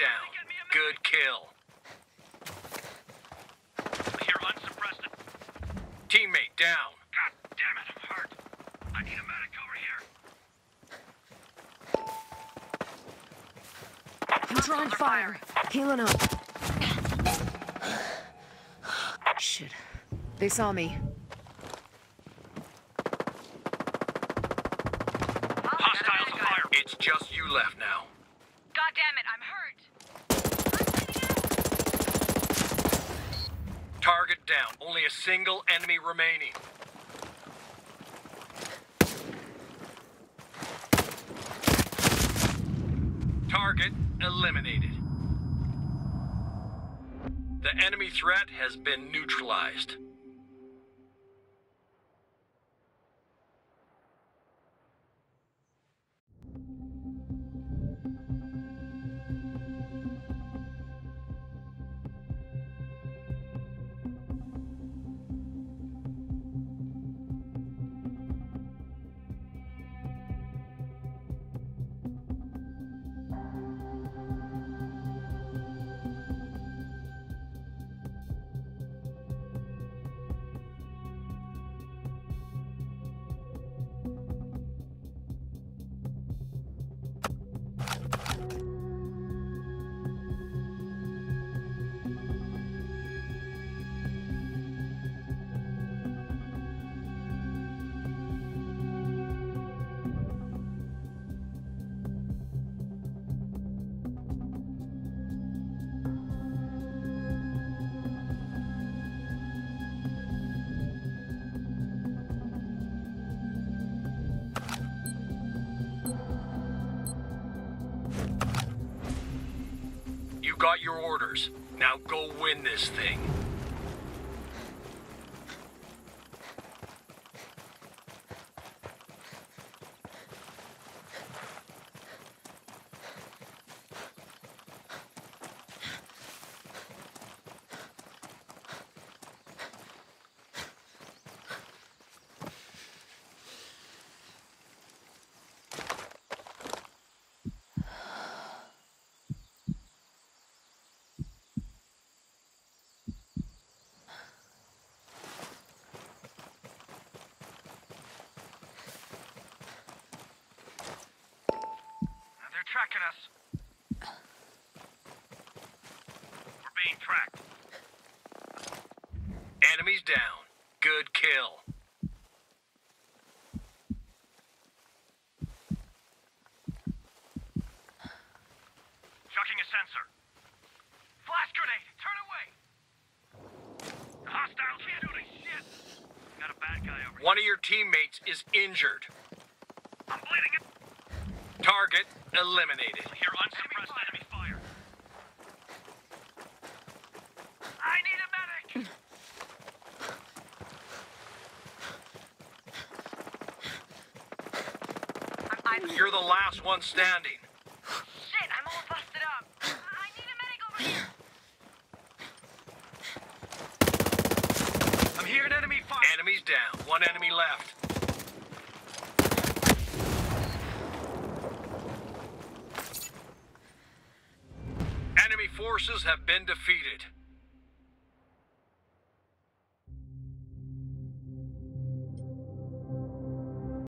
down. Good kill. Here, unsuppressed. Teammate down. God damn it, I'm hurt. I need a medic over here. I'm drawing fire. Healing up. Shit. They saw me. Hostiles on fire. It's just you left now. God damn it, I'm hurt. Target down. Only a single enemy remaining. Target eliminated. The enemy threat has been neutralized. You got your orders. Now go win this thing. They're tracking us. We're being tracked. Enemies down. Good kill. Chucking a sensor. Flash grenade! Turn away! Hostiles shooting shit! Got a bad guy over here. One of your teammates is injured. I'm bleeding it. Target eliminated. Here, unsuppressed enemy fire. I need a medic! You're the last one standing. Shit, I'm all busted up. I need a medic over here. I'm hearing enemy fire. Enemies down. One enemy left. Enemy forces have been defeated.